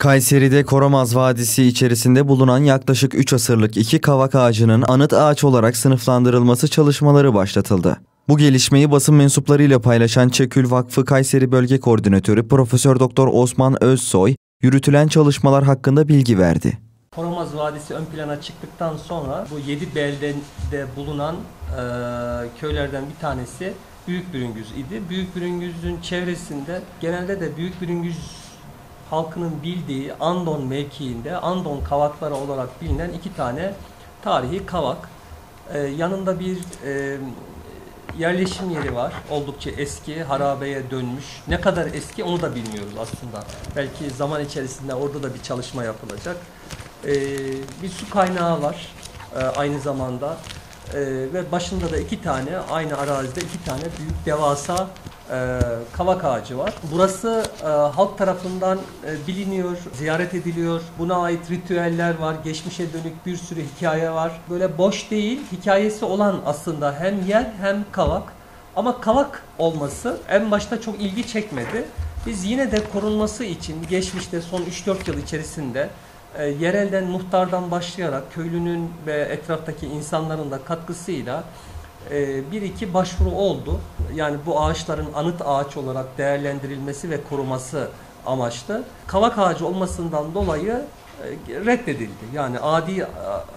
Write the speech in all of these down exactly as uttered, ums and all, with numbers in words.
Kayseri'de Koramaz Vadisi içerisinde bulunan yaklaşık üç asırlık iki kavak ağacının anıt ağaç olarak sınıflandırılması çalışmaları başlatıldı. Bu gelişmeyi basın mensuplarıyla paylaşan Çekül Vakfı Kayseri Bölge Koordinatörü Profesör Doktor Osman Özsoy, yürütülen çalışmalar hakkında bilgi verdi. Koramaz Vadisi ön plana çıktıktan sonra bu yedi beldede bulunan e, köylerden bir tanesi Büyükbürüngüz idi. Büyükbürüngüz'ün çevresinde genelde de Büyükbürüngüz halkının bildiği Andon mevkiinde Andon kavakları olarak bilinen iki tane tarihi kavak. Ee, yanında bir e, yerleşim yeri var. Oldukça eski, harabeye dönmüş. Ne kadar eski onu da bilmiyoruz aslında. Belki zaman içerisinde orada da bir çalışma yapılacak. Ee, bir su kaynağı var e, aynı zamanda. Ee, ve başında da iki tane, aynı arazide iki tane büyük devasa e, kavak ağacı var. Burası e, halk tarafından e, biliniyor, ziyaret ediliyor. Buna ait ritüeller var, geçmişe dönük bir sürü hikaye var. Böyle boş değil, hikayesi olan aslında hem yer hem kavak. Ama kavak olması en başta çok ilgi çekmedi. Biz yine de korunması için geçmişte son üç dört yıl içerisinde E, yerelden, muhtardan başlayarak köylünün ve etraftaki insanların da katkısıyla e, bir iki başvuru oldu. Yani bu ağaçların anıt ağaç olarak değerlendirilmesi ve koruması amaçlı. Kavak ağacı olmasından dolayı e, reddedildi. Yani adi e,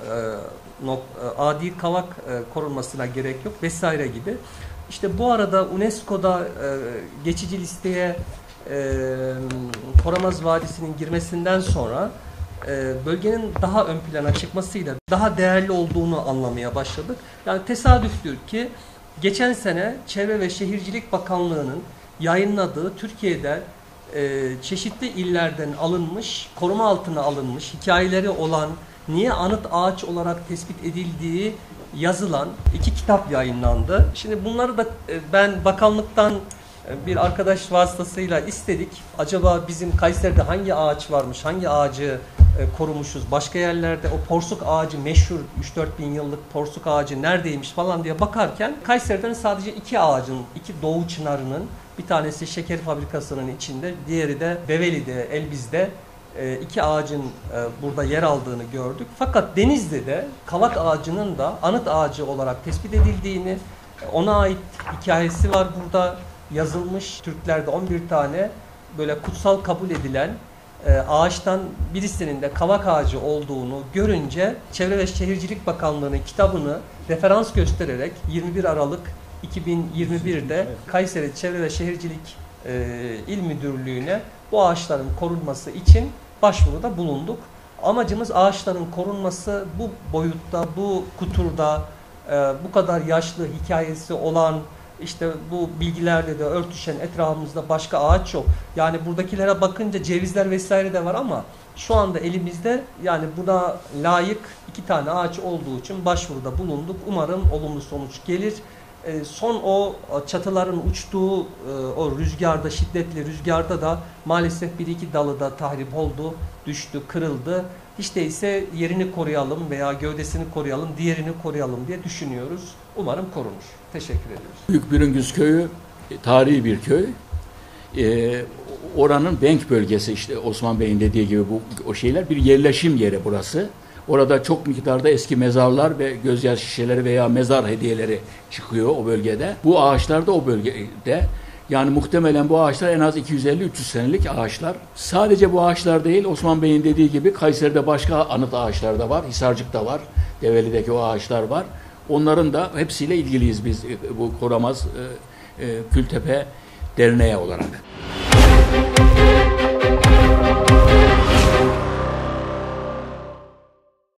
nok, adi kavak e, korunmasına gerek yok vesaire gibi. İşte bu arada UNESCO'da e, geçici listeye e, Koramaz Vadisi'nin girmesinden sonra bölgenin daha ön plana çıkmasıyla daha değerli olduğunu anlamaya başladık. Yani tesadüftür ki geçen sene Çevre ve Şehircilik Bakanlığı'nın yayınladığı Türkiye'de e, çeşitli illerden alınmış, koruma altına alınmış, hikayeleri olan, niye anıt ağaç olarak tespit edildiği yazılan iki kitap yayınlandı. Şimdi bunları da e, ben bakanlıktan bir arkadaş vasıtasıyla istedik. Acaba bizim Kayseri'de hangi ağaç varmış, hangi ağacı e, korumuşuz, başka yerlerde o porsuk ağacı meşhur üç dört bin yıllık porsuk ağacı neredeymiş falan diye bakarken Kayseri'den sadece iki ağacın, iki doğu çınarının, bir tanesi şeker fabrikasının içinde, diğeri de Beveli'de, Elbiz'de e, iki ağacın e, burada yer aldığını gördük. Fakat Denizli'de kavak ağacının da anıt ağacı olarak tespit edildiğini, ona ait hikayesi var burada yazılmış. Türklerde on bir tane böyle kutsal kabul edilen e, ağaçtan birisinin de kavak ağacı olduğunu görünce Çevre ve Şehircilik Bakanlığı'nın kitabını referans göstererek yirmi bir Aralık iki bin yirmi bir'de Kayseri Çevre ve Şehircilik e, İl Müdürlüğü'ne bu ağaçların korunması için başvuruda bulunduk. Amacımız ağaçların korunması, bu boyutta, bu kuturda, e, bu kadar yaşlı hikayesi olan, İşte bu bilgilerle de örtüşen etrafımızda başka ağaç yok. Yani buradakilere bakınca cevizler vesaire de var ama şu anda elimizde yani buna layık iki tane ağaç olduğu için başvuruda bulunduk. Umarım olumlu sonuç gelir. E, son o çatıların uçtuğu e, o rüzgarda, şiddetli rüzgarda da maalesef bir iki dalı da tahrip oldu, düştü, kırıldı. Hiç değilse yerini koruyalım veya gövdesini koruyalım, diğerini koruyalım diye düşünüyoruz. Umarım korunur. Teşekkür ediyoruz. Büyükbürüngüz köyü tarihi bir köy. Ee, oranın Benk bölgesi, işte Osman Bey'in dediği gibi bu o şeyler bir yerleşim yeri burası. Orada çok miktarda eski mezarlar ve gözyaşı şişeleri veya mezar hediyeleri çıkıyor o bölgede. Bu ağaçlar da o bölgede. Yani muhtemelen bu ağaçlar en az iki yüz elli üç yüz senelik ağaçlar. Sadece bu ağaçlar değil, Osman Bey'in dediği gibi Kayseri'de başka anıt ağaçlar da var. Hisarcık'ta var. Develi'deki o ağaçlar var. Onların da hepsiyle ilgiliyiz biz bu Koramaz e, e, Kültepe Derneği olarak.